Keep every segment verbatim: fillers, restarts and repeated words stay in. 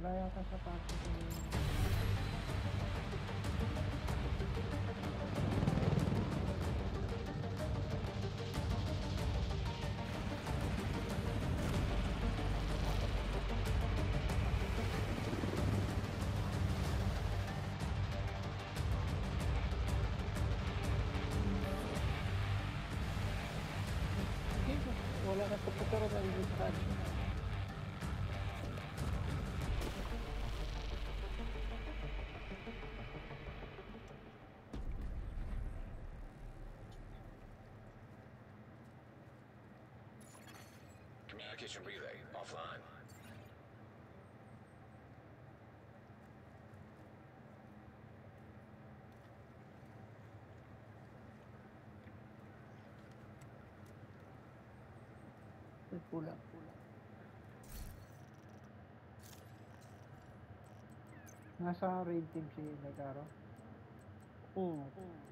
Wala yata sa party ko. Wala na sa pagkaro na yung party. Communication relay offline. Ay, pula. Nasa raid team si Nagaro. Oo.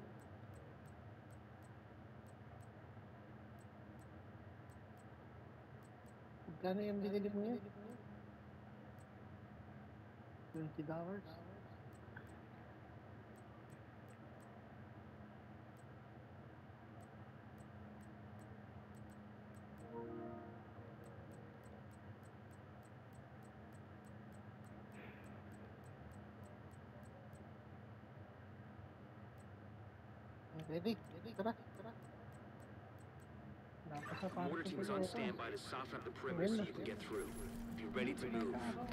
Magkano yung binili mo yun? twenty dollars? Ready? Ready? Tara, tara. Mortar team is on standby to soften up the perimeter so you can get through. Be ready to move.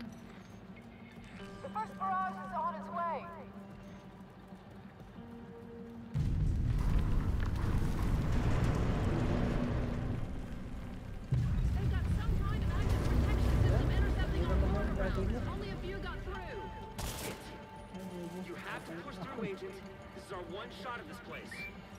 The first barrage is on its way. They've got some kind of active protection system intercepting our mortar rounds. Only a few got through. You have to push through, Agent. This is our one shot at this place.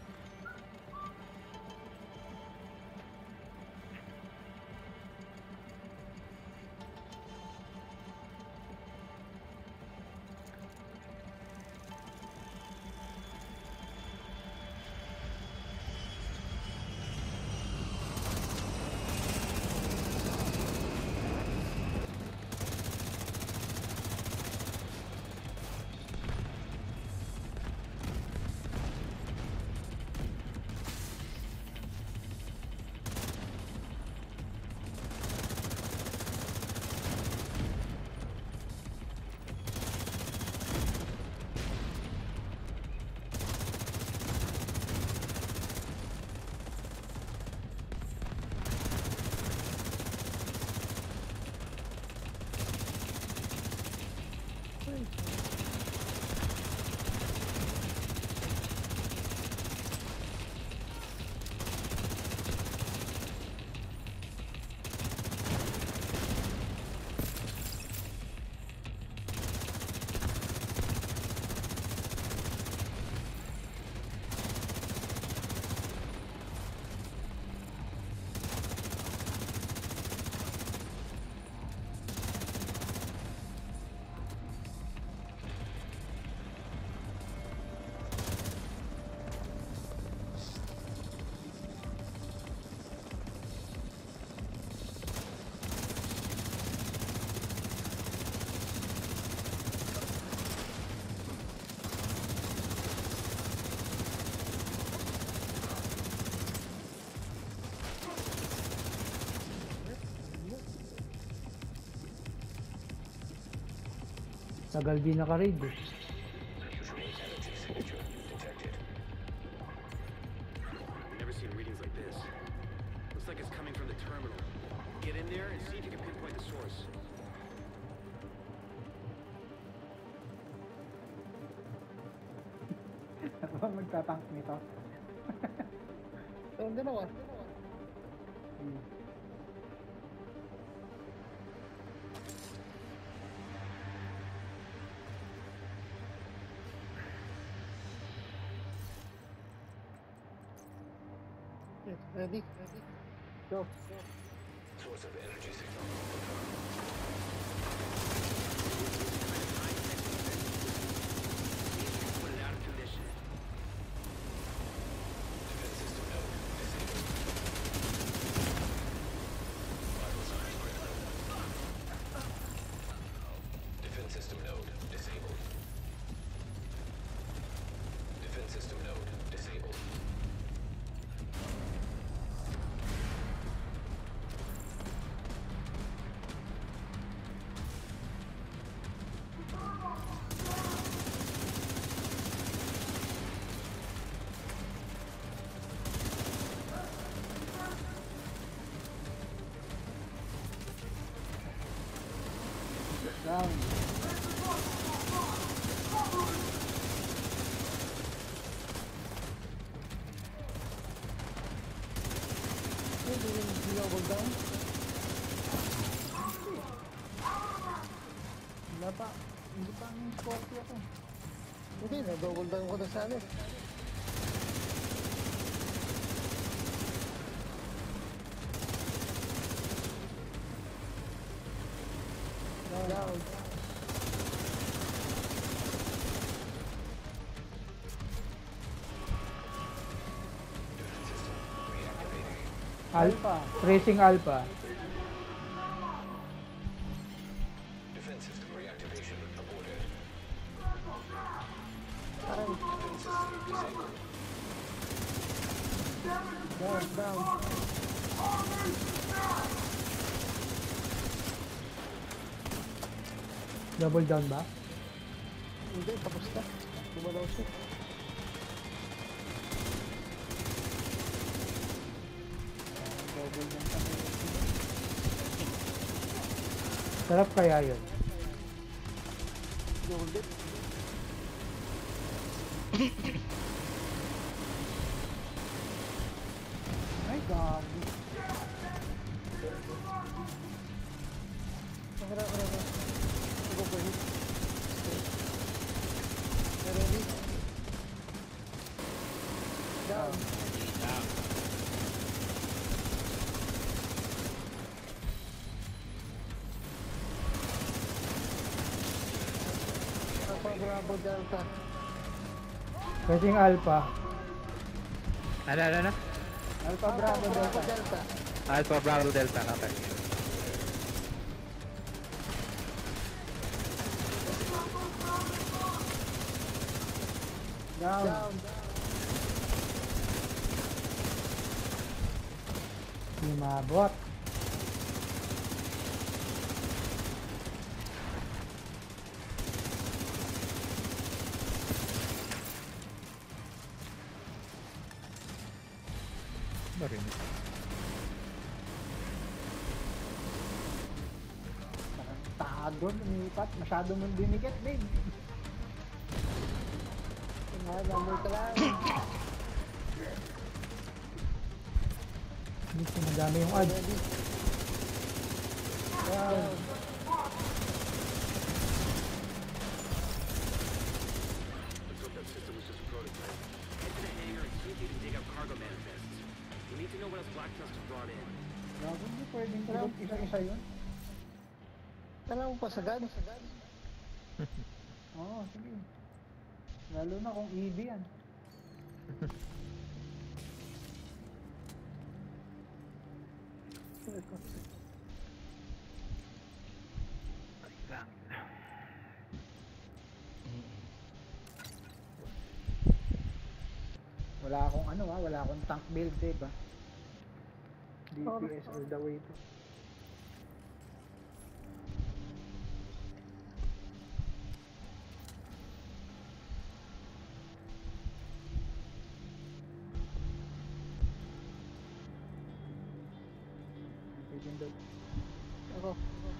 Tagal din naka-raid eh. Never seen readings like this. Looks like it's coming from the terminal. Get in there and see if you can pinpoint the source. Ano ba magtatank nito? So, dalawa. Hmm. Yes, ready? Ready? Go. Source of energy signal. Put it out of condition. Defense system node disabled. Vital signs critical. Down. Hindi rin ginobol down. Wala pa. Hindi pa ang Scorpio ko. Hindi, na-double down ko na sana. eh. Down. Down. Alpha. Tracing Alpha. Defense system reactivation aborted. Parang Defense system disabled. down, down. Double down ba? Hindi, tapos na. Gumalaw siya. Double down kami. Sarap kaya yun. Double dip. Ay, gabi. Nakara, nakara. Go for hit. Ready? Down. Alpha Bravo Delta. Tracing Alpha. Ano, ano, ano? Alpha Bravo Delta. Delta. Alpha Bravo Delta. Okay. Down. Down. Hindi maabot. Marinig. Tarantado, lumipat. Masyado mong dinikit, babe. Namoy ka lang. Hindi ko madami yung odds. Ready? Down. Let's hope that system was just a prototype. Head to the hangar and see if you can dig up cargo manifests. We need to know what else Black Trust has brought in. Gago, hindi pwedeng tulog isa-isa yun. Alam mo pa sagad? Oo, sige. Lalo na kung E B yan. Wala akong ano ah, wala akong tank build, diba? D P S all the way to. Pindot. Ako.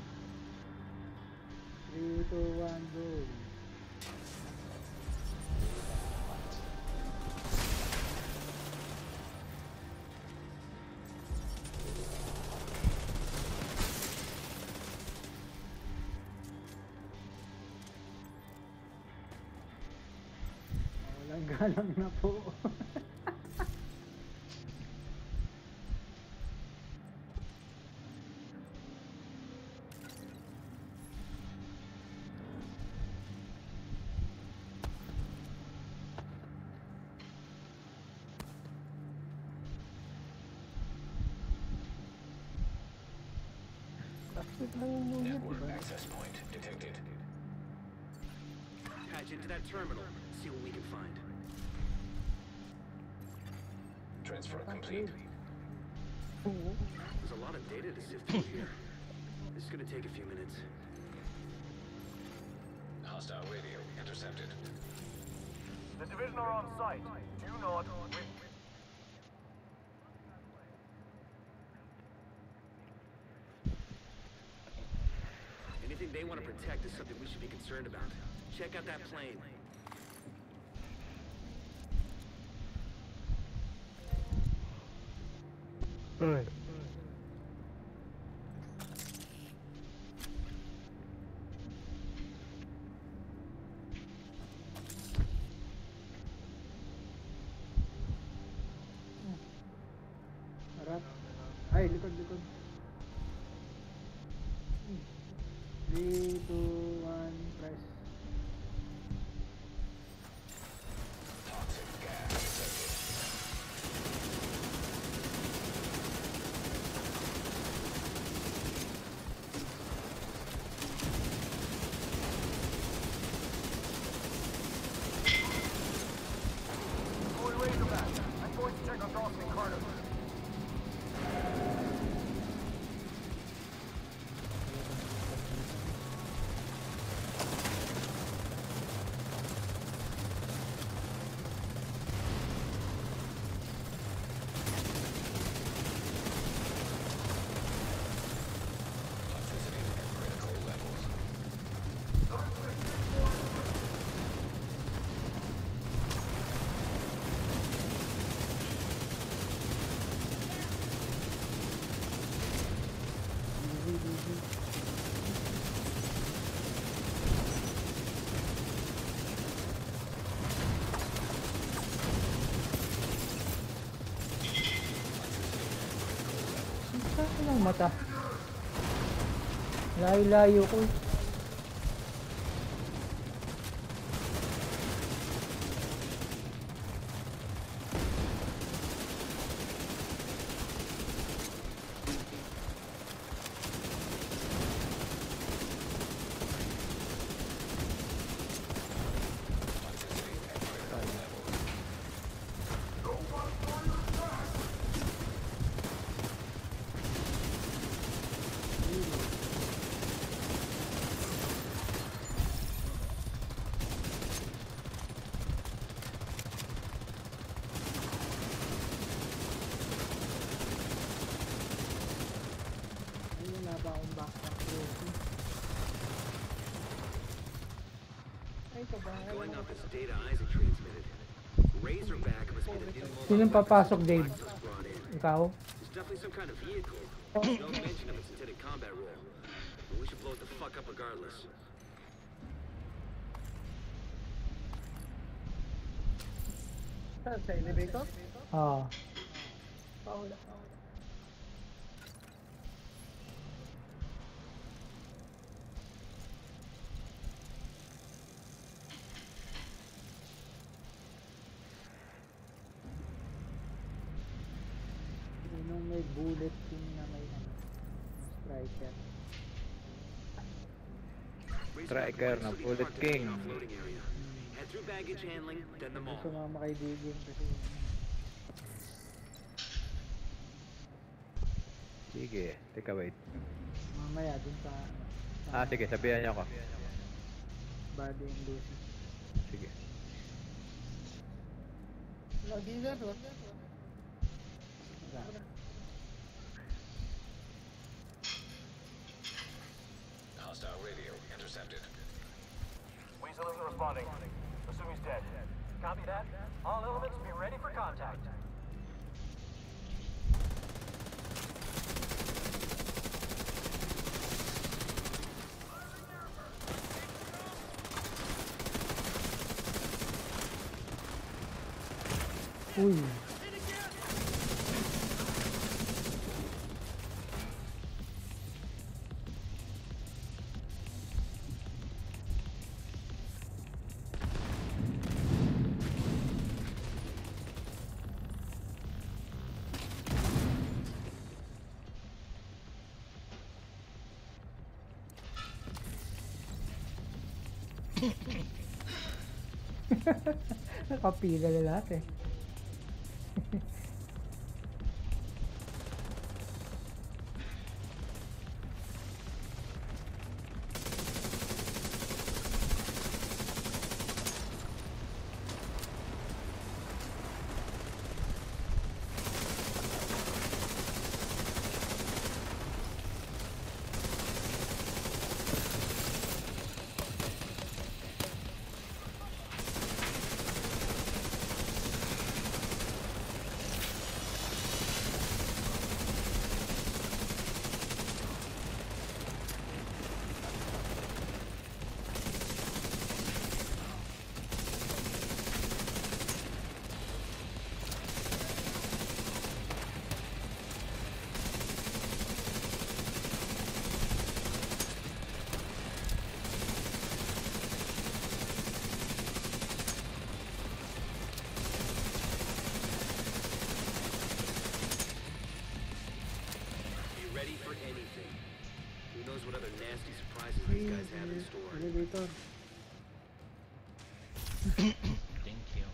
three, two, one, go. Walang galang na po. Bakit lang yung unit, Network diba? access point detected. Patch into that terminal. See what we can find. Transfer complete. Oo. There's a lot of data to sift through here. This is gonna take a few minutes. Hostile radio intercepted. The division are on site. Due north. With Anything they want to protect is something we should be concerned about. Check out that plane. Alright. Harap. Ay, likod, likod. three, two, one, press. Toxic gas detected. Fully Razorback. I'm going to check on Dawson and Carter. Toxicity at critical levels. Easy, easy. Saan ng mata? Layo-layo ko. Toxicity at critical levels. Ay, wala ba akong backpack trophy? Ay, ito ba? Ay, Going wala off ba? this data Isaac transmitted, Razorback must be the new mobile Sinong papasok, weapons Dave? Axis brought in. Ikaw? It's definitely some kind of vehicle. No mention of its intended combat role. But we should blow it the fuck up regardless. Saan? Sa elevator? Oo. Paula. Yung may bullet yung na may ano, striker. Striker na Bullet King. Offloading area. Head through baggage handling, then the mall. Gusto mga makaibigan kasi Sige, teka wait. mamaya dun sa, sa Ah, sige, sabihan niyo ako. Body and Lucy. Sige. Lagi na doon. Wala. Hostile radio intercepted. Weasel isn't responding. Assume he's dead. Copy that. All elements be ready for contact. Uy. Nakapila na lahat eh. elevator. Thank you.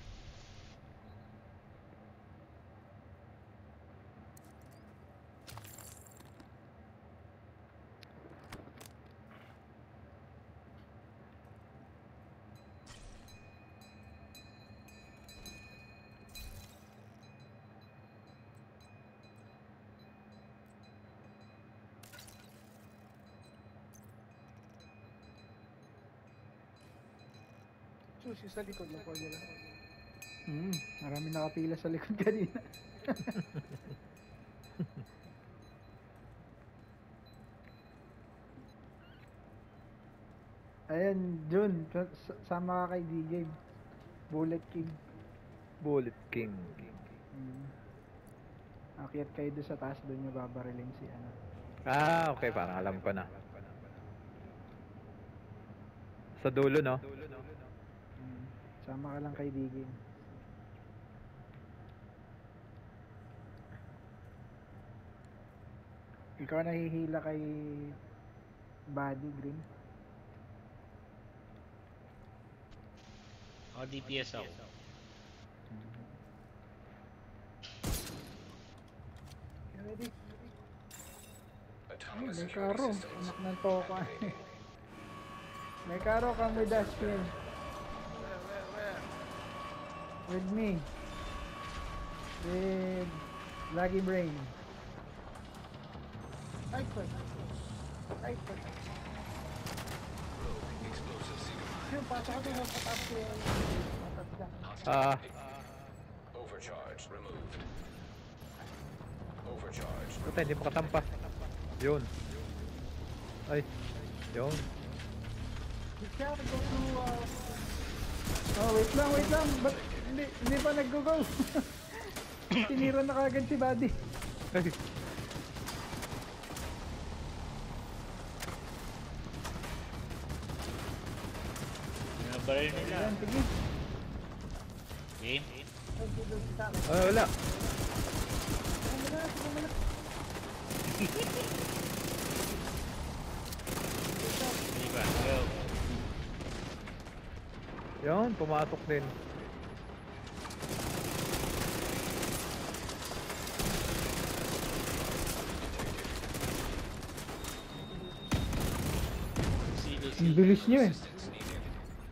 Susi sa likod ng formula. Hmm, marami nakapila sa likod kanina. Ayan, Jun, sa- sa- sama ka kay D-Game. Bullet King. Bullet King. Hmm. Akyat kayo doon sa taas, doon nyo babarilin si ano. Ah, okay. Parang alam ko na. Sa dulo, no? Hmm. Sama ka lang kay D-Game. Ikaw nahihila kay Body Green. Ako D P S ako. Ready? Autonomous May security karo. systems Anak ng toka. activating. May karo, come with us, Queen. With me. With Laggy Brain. Ay, po. Ay, po. Explosive Sigma. Yung pasok ko doon sa taas ko yung matatda. Ah, Overcharge removed. Overcharge. puta, hindi makatampa. Yun. Ay, yun. You can't go through, uh, Oh, wait lang, wait lang. Ba't hindi, hindi pa nag-go-go? Tinira na kagad si Buddy. Ay, Binabaril nila. Ayan, sige. Game? ay, wala. Hindi ba? Go. Yun, pumatok din. Silo, Ang silo. bilis nyo eh. Assistance needed.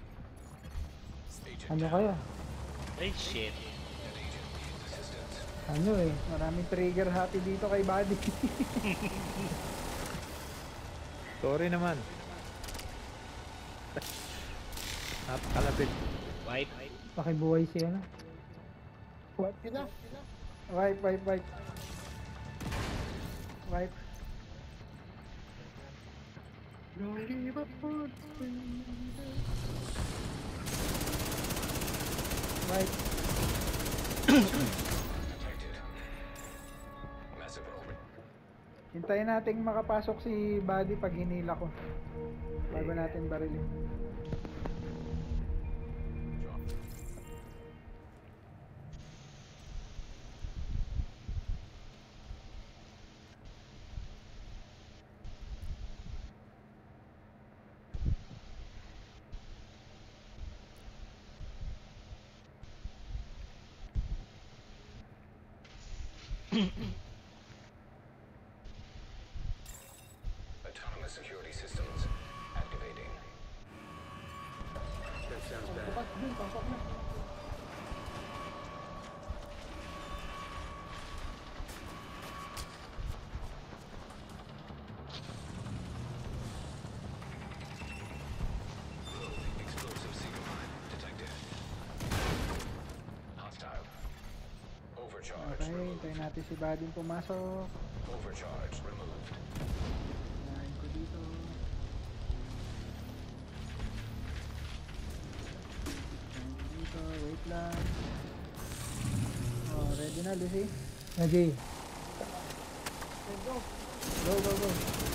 Agent Ano down. kaya? Ay, shit. That agent needs assistance. Ano eh. Maraming trigger happy dito kay Buddy. Sorry naman. Napakalapit. Wipe. Pakibuhay si ano. what? Yun na. Wipe, wipe, wipe. Wipe. Don't give up on Wipe. Detected. Massive over. Hintayin nating makapasok si Buddy pag hinila ko. Bago natin barilin. Drop. Autonomous security systems activating. That sounds bad. Pasok dun, pasok na. Explosive Sigma detected. Hostile. Overcharge Okay, removed. hintayin natin si Buddy pumasok. Overcharge removed. Hinahin ko dito. Hinahin ko dito, wait lang. Oh, ready na, Lucy? Ready. Let's go. Go, go, go.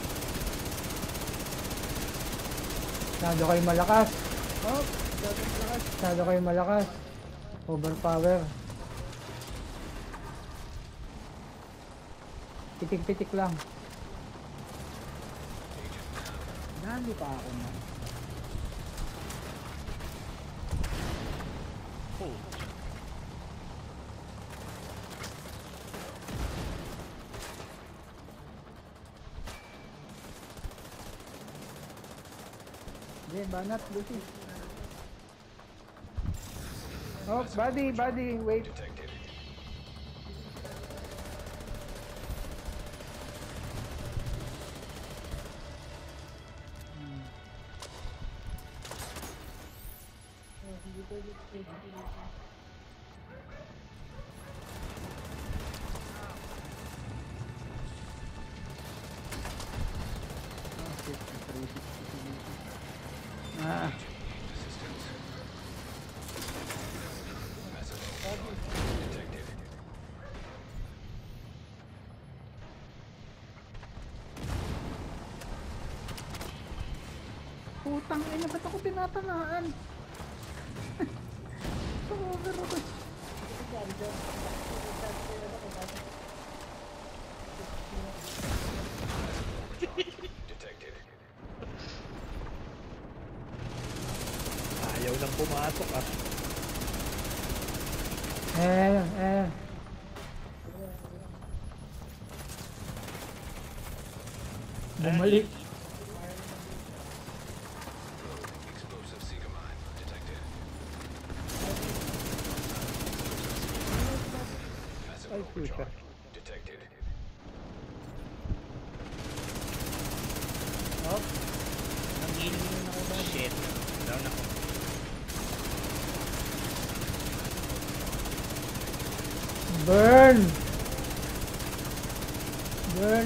Masyado kayo malakas. Oh, dapat lakas. Masyado kayo malakas. Overpower. Pitik-pitik lang. Nali pa ako na. Oh. Hindi, banat, Lucy. Oh, body, body, wait. Detected. Ah, Assistance. Massive overcharge detected. putang ina, ba't ako tinatanaan? Over ako. Detected. Ayaw nang pumasok ah. Eh, eh. Bumalik. Explosive Seeker mine detected. Massive Ay, puta. overcharge detected. Nangilin ako ba? Shit. Down ako. Burn! Burn!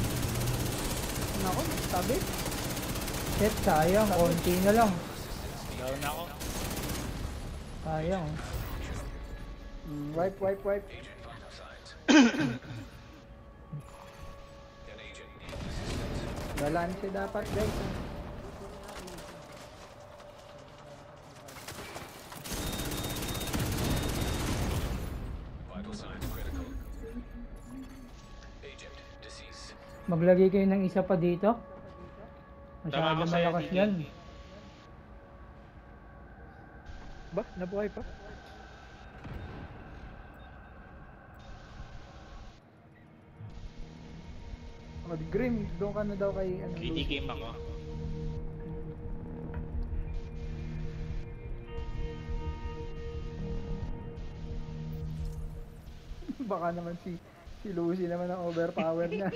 Nako, tabi. Shit, sayang. Konti na lang. Down ako. Sayang. Mm, wipe, wipe, wipe. Agent vital signs. An agent needs assistance. Balance dapat, guys. Vital signs critical. Agent deceased. Maglagay kayo ng isa pa dito. Masyado Tama ka sa'yo, malakas D J. yan. Ba? Nabuhay pa? Mag Grim, doon ka na daw kay ano. three D game ako. Lucy. Baka naman si si Lucy naman ang overpower niya.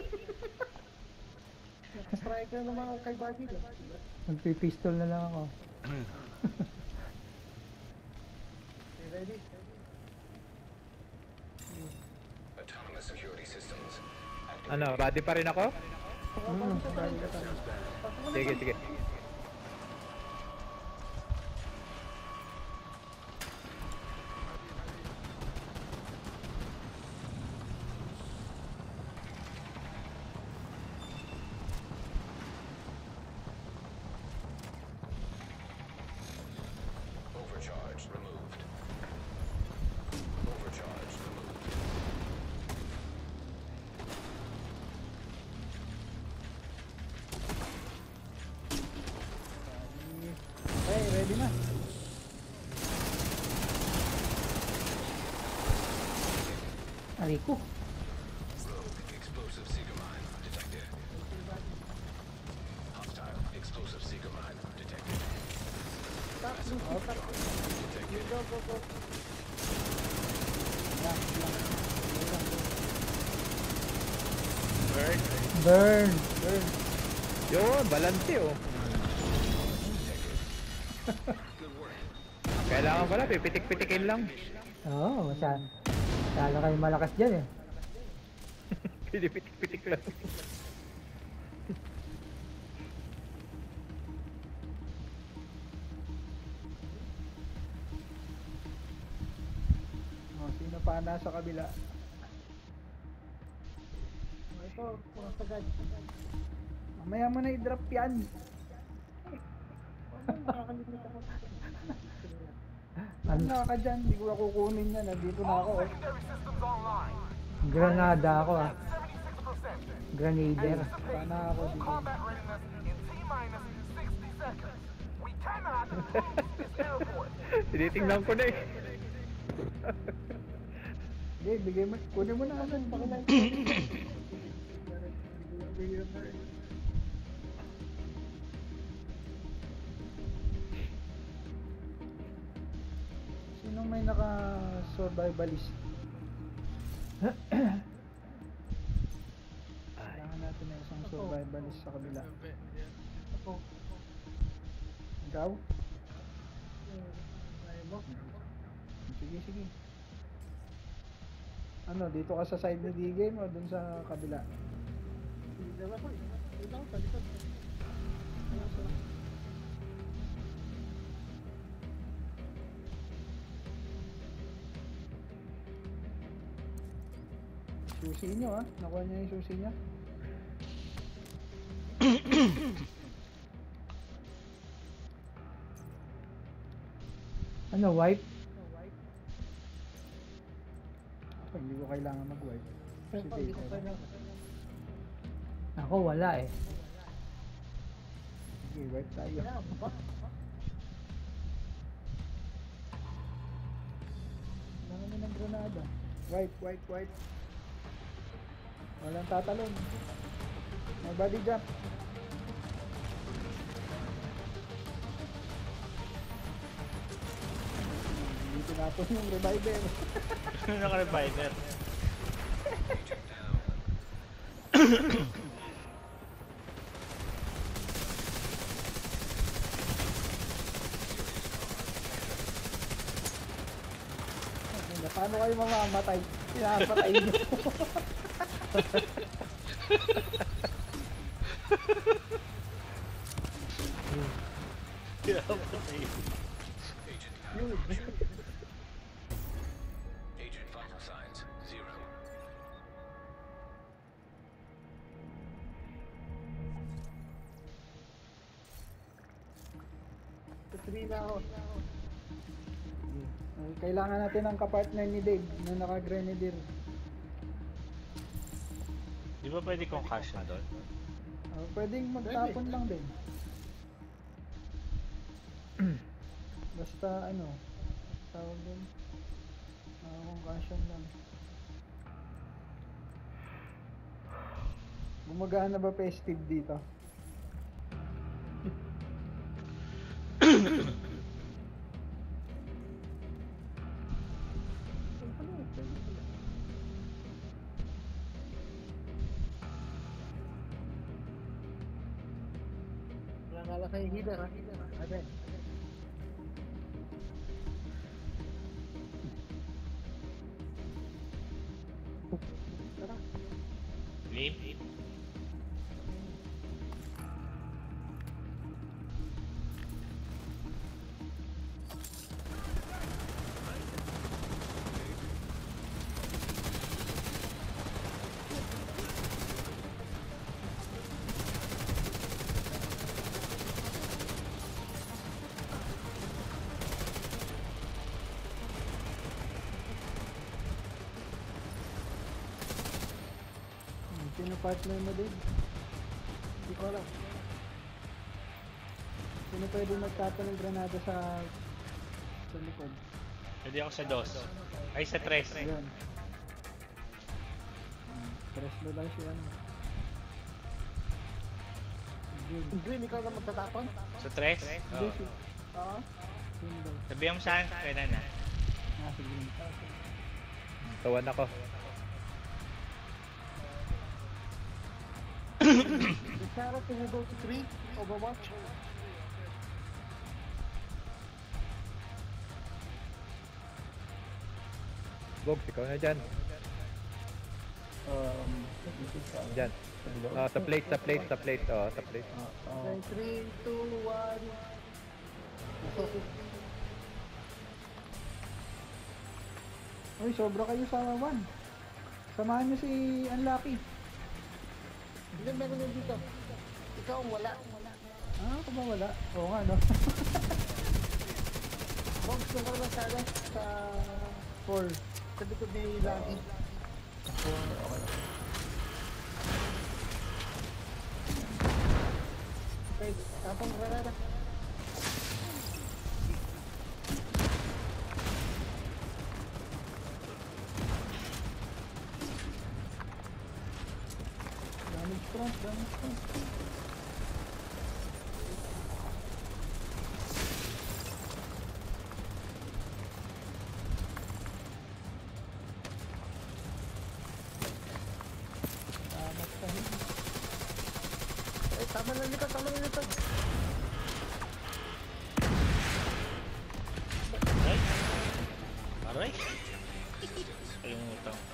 Striker naman ako kay Barbie. Magpipistol na lang ako. Ready? Autonomous security systems. Ano, ready pa rin ako? Hmm, bali ka tayo. Sige, sige. Overcharge removed. Overcharge removed. Hey, ready na. Aray ko. Rogue explosive Seeker mine detected. Hostile explosive Seeker mine detected. Massive overcharge detected. Go, go, go. Bird. Burn! Yun, balante oh. Kailangan pala, pipitik-pitikin lang. Oo, oh, masyado. Masyado kayo malakas dyan eh. Pipitik-pitik lang. Oh, sino pa nasa kabila? Ito, mga sagad. Mamaya mo na i-drop yan. Nakakalimit ako. Ano ka dyan? Hindi ko na kukunin yan. Nandito na ako. Eh. Secondary systems online. Granada ako ah. seventy-six percent. Granader. Sana ako dito. Combat readiness in T minus sixty seconds. We cannot lose this airport. Tinitingnan ko na eh. Hindi, bigay mo. Kunin mo na agad. Pakilay. Sinong may naka-survivalist? Kailangan natin na isang survivalist sa kabila. Ako. Ikaw? Ayaw mo? Sige, sige. Ano, dito ka sa side ni D-Game o dun sa kabila? Hindi naman ako. Dito ako sa likod. Susi nyo ha? Nakuha niya yung susi niya? Ano, wipe? Ako, hindi ko kailangan mag-wipe. Pero Si pag hindi ko Dave, kailangan. Ako, wala eh. sige, wipe tayo. Kaya, ba? Kailangan mo ng granada. Wipe, wipe, wipe. Walang tatalon. May body jump. Hindi tinapos yung reviver. Naka-reviver. Ano, paano kayo mamamatay? Pinapatay nyo. Agent vital signs zero. Three na ako. Ay, kailangan natin ng kapartner ni Dave na naka-grenadier. Di ba pwede kong cash na doon? Uh, pwedeng magtapon lang din. Basta ano, tawag din. Uh, kung kasyan lang. Gumagaan na ba festive dito? Wala nga lang kayo healer ha. Abe. Tara. Leave? Hmm, sino partner mo Dave? Hindi ko alam. Sino pwede magtapon ng granada sa sa likod? Pwede ako sa dos. Ay, sa tres. Ayan. Hmm, press mo lang siya. ano. Good. Green, ikaw na magtatapon? Sa tres? Hindi Oo. si... Oo. Sino daw? Sabihan mo saan? Kaya na. Ah, sige. Tawan ako. The Sarah, can you go to three? Overwatch? Bob, ikaw na dyan. Um, Dyan. Ah, sa plate, sa plate, sa plate. Oh, sa plate. Okay, three, two, one. Uy, sobra kayo sa one. Samahan niyo si Unlucky. Hindi, meron din dito. Ikaw ang wala. Ah, ako ba wala? Oo nga, no? Box na ka lang sana sa Four. sa likod ni Lucky. Okay, tapang granada. front, damage front. Damage pa rin. Eh, tama lang dito, tama lang dito. Aray. Aray. Kalimutan.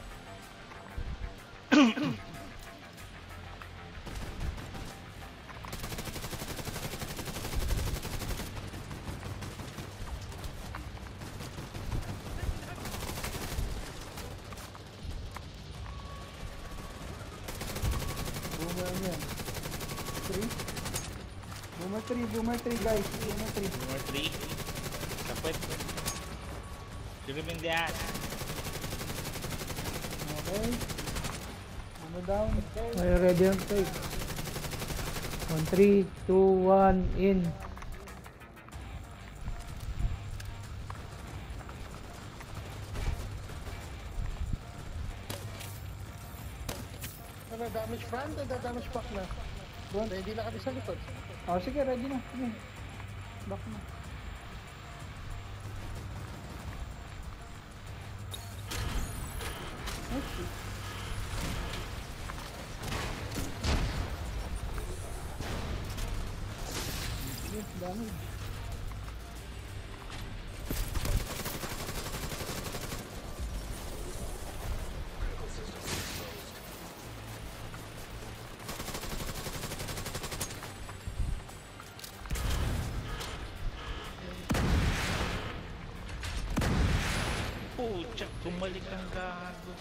Boomer yan. three. Boomer three, boomer three guys. Boomer three. Number three. Kapit. Dilimindihan. Okay. Boomer down. Ay, ready ang take. On three, two, one, in. Ano, damage front o damage back na? Front. Ready na kami sa likod. Oh, sige, ready na. Sige. Back na. Oh, shit. Yes, damage. Pucha, bumalik ang gago.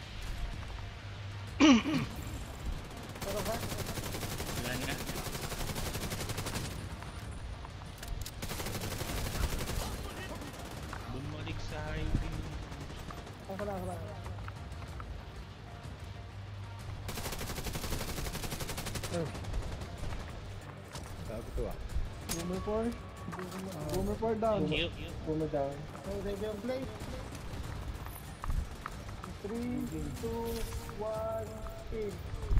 Pero ba? Wala na. Bumalik sa highway. Ako lang, ako lang. Sabi to ah. Boomer four. Boomer, boomer four down. Thank you. Boomer down. So, ready on play. three, two, one, in.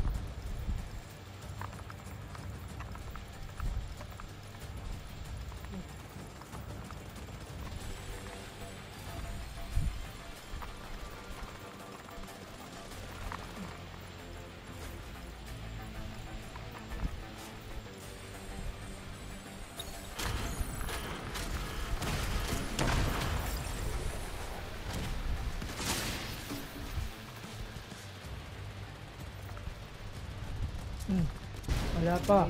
Hmm. Wala pa.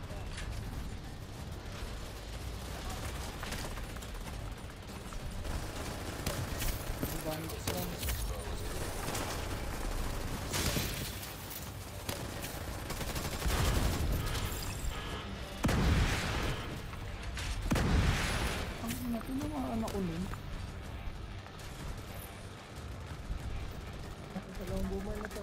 Ang ina, ito na mga anak ko nun. Dalawang boomer na to.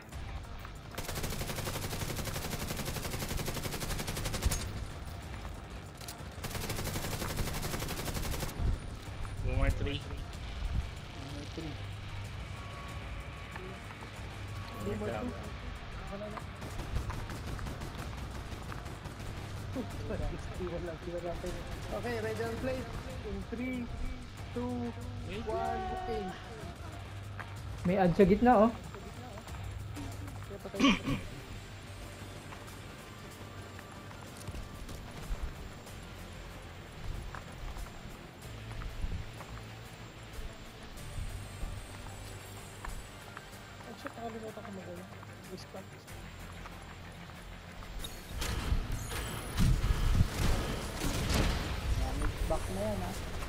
Boomer three. Boomer three. Boomer down. Iwan lang, iwan lang tayo. Okay, ready on play. In three, two, one, okay. May ad sa gitna oh. Kaya pa tayo. Ay, shit, nakalimutan ko mag-ano. Respect. Damage back na yan, ha.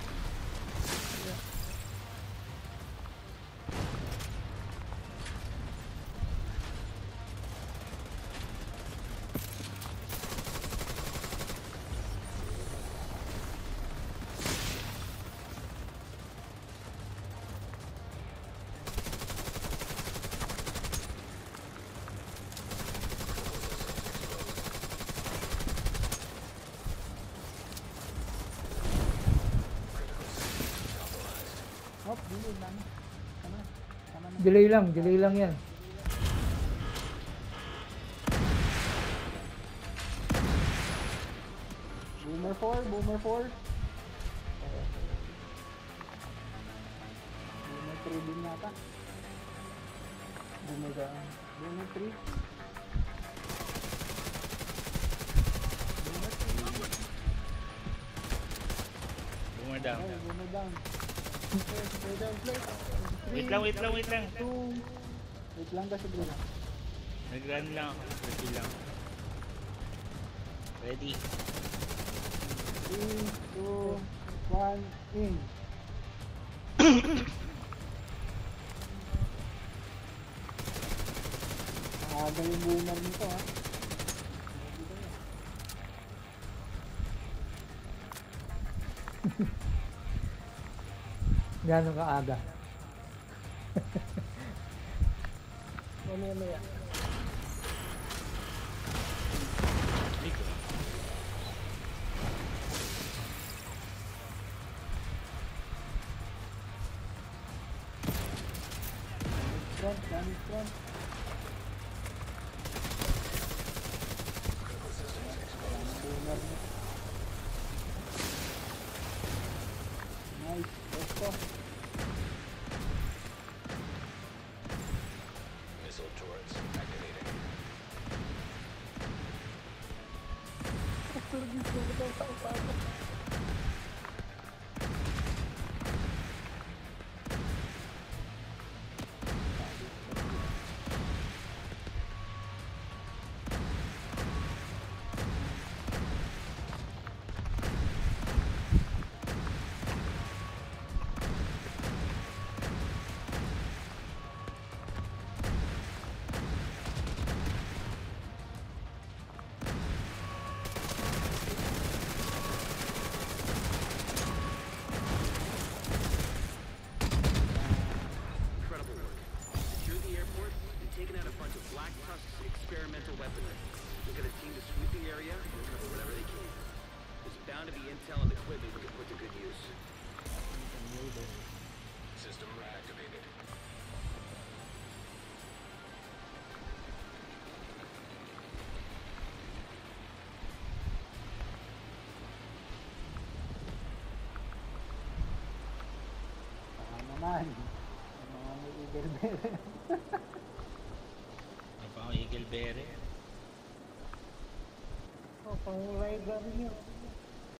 Hop, delay lang. Tama na. Tama na. Delay lang, delay lang yan. four, boomer four. Boomer three din nata. Boomer down. Boomer three. Boomer three. Boomer down. Okay, boomer down. Okay, way down play. Wait lang, wait lang, wait lang. Two. Wait lang kasi bro. Nag-run lang ako. Ready lang. Ready. three, two, one, in. Aga yung boomer nito ha. Gano'ng kaaga? Mamaya maya. Front, damage front. Boomer nito. Nice, let's go. Missile turrets activating. Incredible work. Secure the airport and taken out a bunch of Black Tusk's experimental weaponry. We've got a team to sweep the area and recover whatever they can. There's bound to be intel and equipment we can put to good use. System reactivated. Baka naman. Ano nga may eagle bear. Ano pa ang Eagle Berry? Oh, pang rider niyo.